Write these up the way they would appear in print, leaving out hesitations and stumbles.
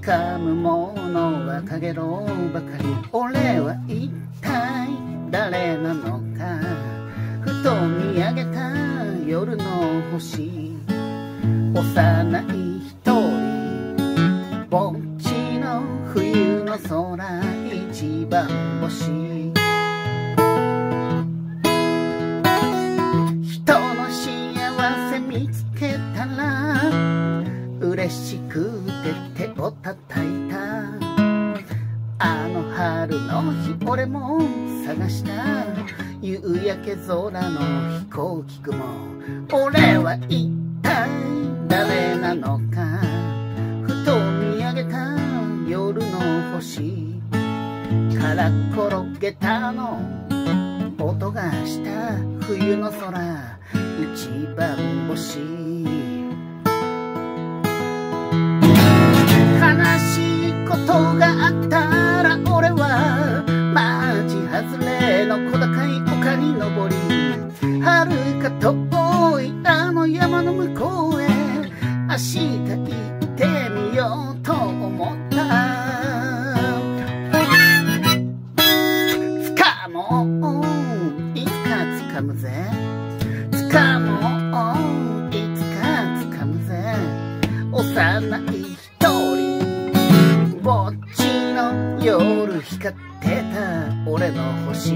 掴むものはかげろうばかり。俺は一体誰なのか。ふと見上げた夜の星。幼い一人ぼっちの冬の空、一番星。人の幸せ見つけたら嬉しくて手を叩いた。あの春の日俺も探した夕焼け空の飛行機雲。俺は一体誰なのか。ふと見上げた夜の星から転げたの音がした冬の空、一番星。悲しいことがあったら俺はマジ外れの小高い丘に登り、遥か遠いあの山の向こうへ明日行ってみようと思った。つかもういつかつかむぜ。つかもういつかつかむぜ。幼い一人ぼっちの夜光ってた俺の星。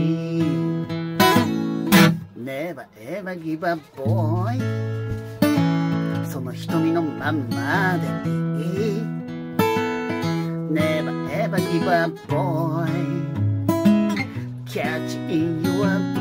ネバエバギバボーイ、その瞳のまんまでいい。ネバエバギバボーイ、キャッチインユア